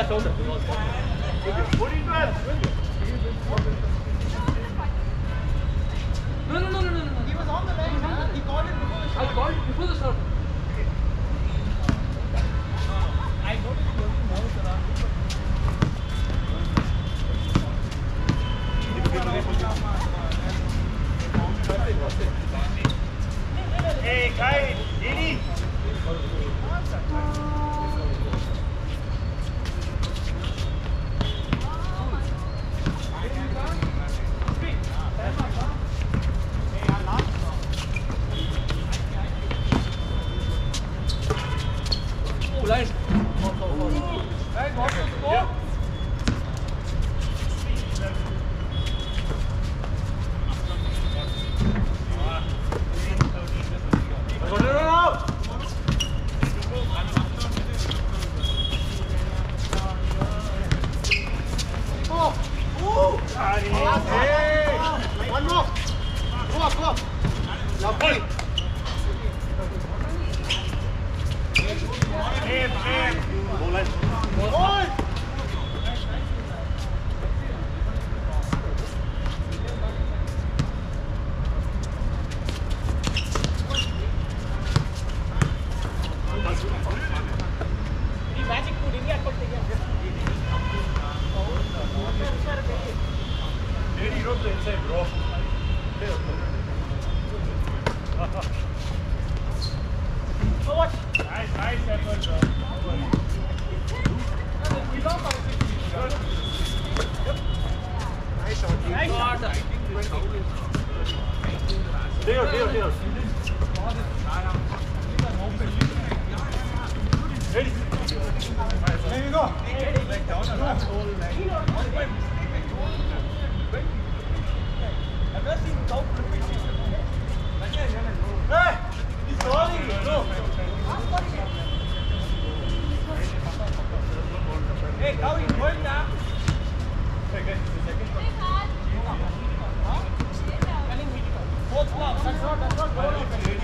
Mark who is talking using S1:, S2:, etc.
S1: Yeah, shoulder.
S2: What are you doing?
S1: No.
S3: He was on the line. He called it before the shot.
S1: I called it before the shot.
S3: I noticed he was nervous around it.
S2: Hey, Kai, Dini.
S1: Oh, line.
S3: Right, what was the score?
S2: Yeah.
S3: One more. Go up. Lovely. Magic food India
S2: Lady wrote the inside, bro.
S3: So what?
S2: Nice effort, bro.
S3: Nice shot.
S2: Deal. Ready?
S3: There you go. I've never seen without flipping. Hey! He's calling you, bro. Hey, how are you going now? Fourth block. That's not going.